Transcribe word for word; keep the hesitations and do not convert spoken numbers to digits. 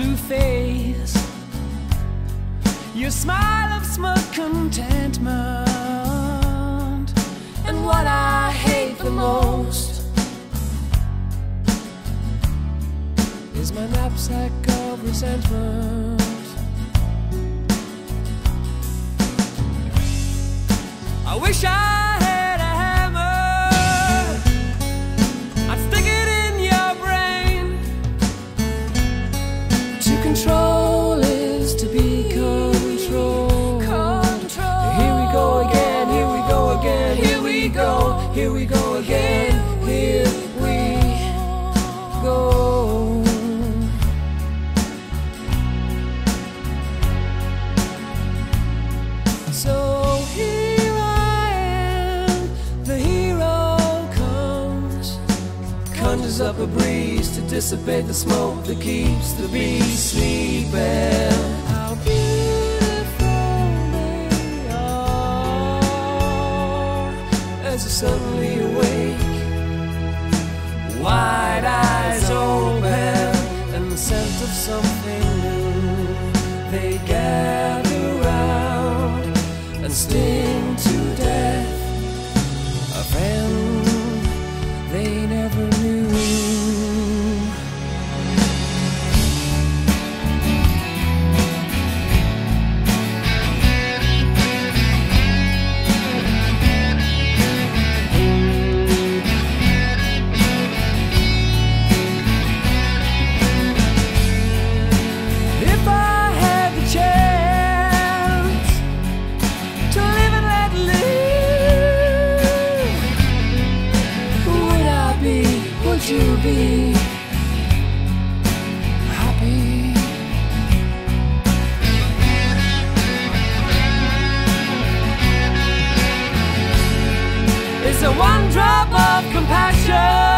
to face your smile of smug contentment. And what I hate the most is my knapsack of resentment. I wish I had a hammer, I'd stick it in your brain. To control is to be controlled. Control. Here we go again, here we go again, here we go, here we go again, here we go. So here I am, the hero comes, conjures up a breeze to dissipate the smoke that keeps the bees sleeping. How beautiful they are as they suddenly awake, wide eyes open, and the scent of something new. They gather round and sting to death a friend they never knew. If I had the chance to live and let live, would I be, would you be happy? Is there one drop of compassion